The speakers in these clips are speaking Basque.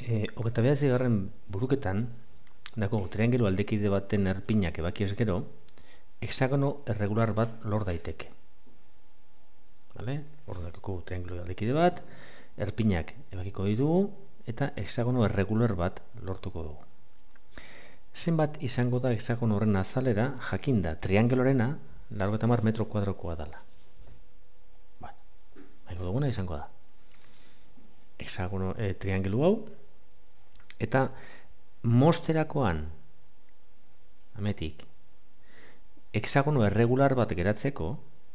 29. buruketan, dako, triangelu aldekide baten erpinak ebakiez gero, hexagono erregular bat lor daiteke. Hor dakoko triangelu aldekide bat, erpinak ebakiko ditugu, eta hexagono erregular bat lortuko dugu. Zenbat izango da hexagono horren azalera, jakinda triangelorena 80 metro kuadrokoa dela. Haiko duguna izango da hexagono triangelu hau, eta mosterakoan ametik hexagono erregular bat geratzeko,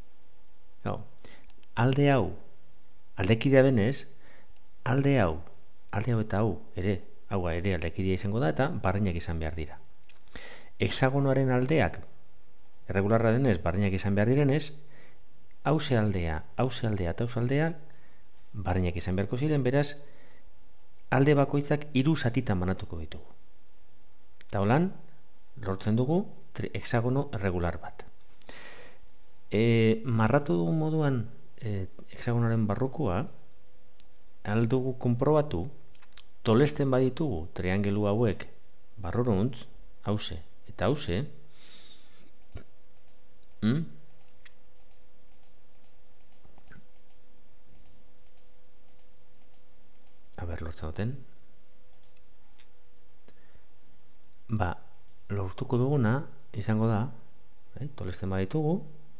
alde hau aldekidea denez, alde hau eta hau ere aldekidea izango da, eta barreinak izan behar dira. Hexagonoaren aldeak erregularra denez, barreinak izan behar direnez, hauze aldea eta hauze aldea barreinak izan beharko ziren, beraz alde bakoitzak 3 zatitan banatuko ditugu. Eta holan, lortzen dugu hexagono erregular bat. Marratu dugun moduan hexagonoaren barrukoa, aldugu konprobatu, tolesten baditugu triangelu hauek barruruntz, hauze eta hauze, lortzen duten, lortuko duguna izango da, tolesten baditugu,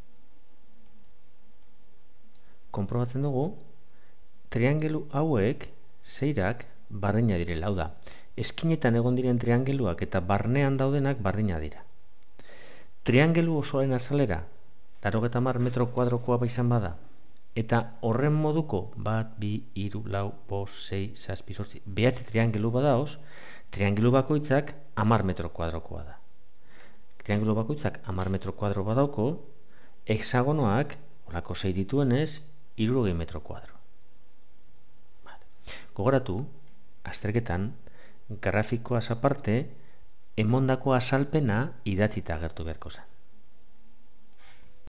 konprobatzen dugu, triangelu hauek zeirak barreina direla. Hau da, eskinetan egon diren triangeluak eta barnean daudenak barreina dira. Triangelu osoaren azalera 80 metro kuadrokoa izan bada, eta horren moduko 1, 2, 3, 4, 5, 6, 7, 8, 9 triangelu badaoz, triangelu bakoitzak 10 metro kuadrokoa da. Triangelu bakoitzak 10 metro kuadro badauko, hexagonoak, olako 6 dituenez, 60 metro kuadro. Gogoratu, azterketan, grafikoaz aparte, emondako azalpena idatzita agertu beharko zen.